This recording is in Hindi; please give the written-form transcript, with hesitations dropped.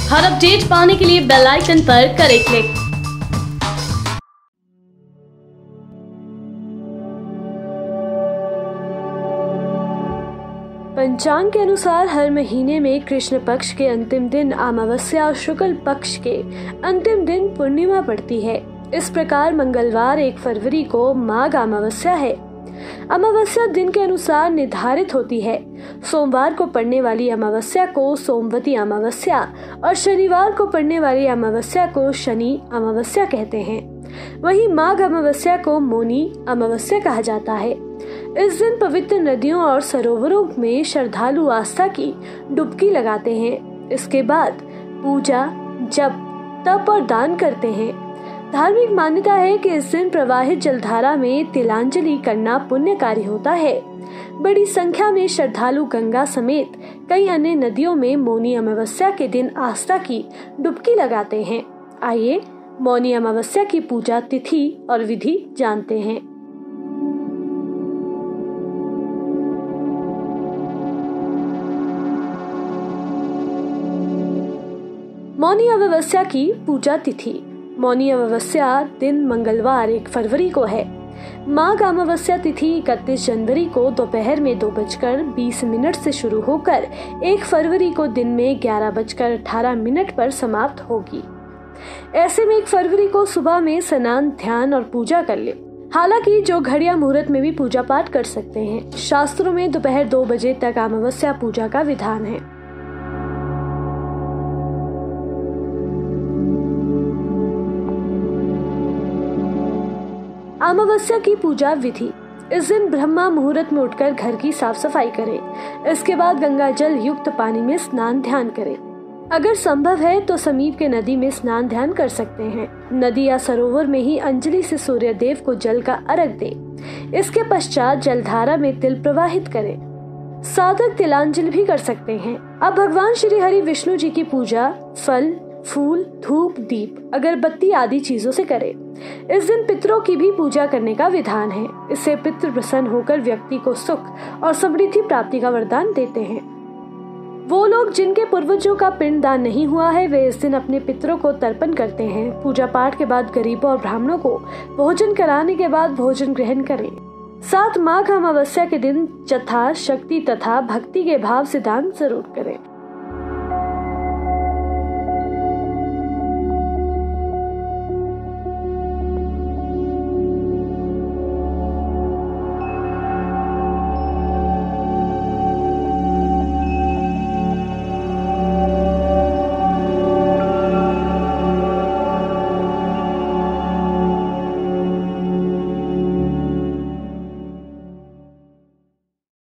हर अपडेट पाने के लिए बेल आइकन पर करें क्लिक। पंचांग के अनुसार हर महीने में कृष्ण पक्ष के अंतिम दिन अमावस्या और शुक्ल पक्ष के अंतिम दिन पूर्णिमा पड़ती है। इस प्रकार मंगलवार 1 फरवरी को माघ अमावस्या है। अमावस्या दिन के अनुसार निर्धारित होती है। सोमवार को पड़ने वाली अमावस्या को सोमवती अमावस्या और शनिवार को पड़ने वाली अमावस्या को शनि अमावस्या कहते हैं। वहीं माघ अमावस्या को मौनी अमावस्या कहा जाता है। इस दिन पवित्र नदियों और सरोवरों में श्रद्धालु आस्था की डुबकी लगाते हैं। इसके बाद पूजा, जप, तप और दान करते हैं। धार्मिक मान्यता है कि इस दिन प्रवाहित जलधारा में तिलांजलि करना पुण्य कार्य होता है। बड़ी संख्या में श्रद्धालु गंगा समेत कई अन्य नदियों में मौनी अमावस्या के दिन आस्था की डुबकी लगाते हैं। आइए मौनी अमावस्या की पूजा तिथि और विधि जानते हैं। मौनी अमावस्या की पूजा तिथि। मौनी अमावस्या दिन मंगलवार 1 फरवरी को है। माघ अमावस्या तिथि 31 जनवरी को दोपहर में 2:20 से शुरू होकर 1 फरवरी को दिन में 11:18 पर समाप्त होगी। ऐसे में 1 फरवरी को सुबह में स्नान, ध्यान और पूजा कर ले। हालांकि जो घड़ियां मुहूर्त में भी पूजा पाठ कर सकते हैं। शास्त्रों में दोपहर 2 बजे तक अमावस्या पूजा का विधान है। अमावस्या की पूजा विधि। इस दिन ब्रह्मा मुहूर्त में उठकर घर की साफ सफाई करें। इसके बाद गंगा जल युक्त पानी में स्नान ध्यान करें। अगर संभव है तो समीप के नदी में स्नान ध्यान कर सकते हैं। नदी या सरोवर में ही अंजलि से सूर्य देव को जल का अर्घ दें। इसके पश्चात जलधारा में तिल प्रवाहित करें। साधक तिलांजलि भी कर सकते हैं। अब भगवान श्री हरि विष्णु जी की पूजा फल, फूल, धूप, दीप, अगरबत्ती आदि चीजों से करें। इस दिन पितरों की भी पूजा करने का विधान है। इससे पितृ प्रसन्न होकर व्यक्ति को सुख और समृद्धि प्राप्ति का वरदान देते हैं। वो लोग जिनके पूर्वजों का पिंडदान नहीं हुआ है वे इस दिन अपने पितरों को तर्पण करते हैं। पूजा पाठ के बाद गरीबों और ब्राह्मणों को भोजन कराने के बाद भोजन ग्रहण करें। साथ माघ अमावस्या के दिन यथा शक्ति तथा भक्ति के भाव से दान जरूर करें।